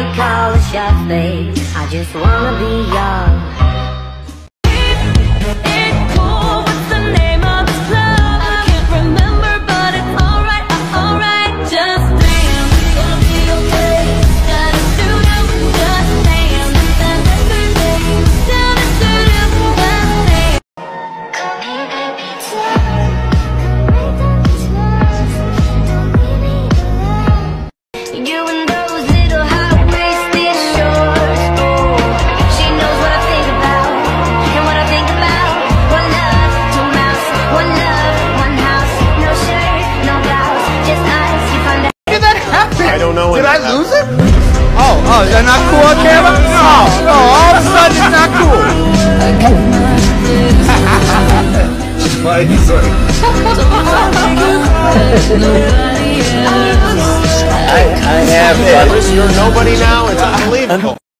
call a shot face. I just wanna be young. I don't know. Did I lose it? Oh, is that not cool on camera? No, all of a sudden it's not cool. I have it. You're nobody now. It's unbelievable.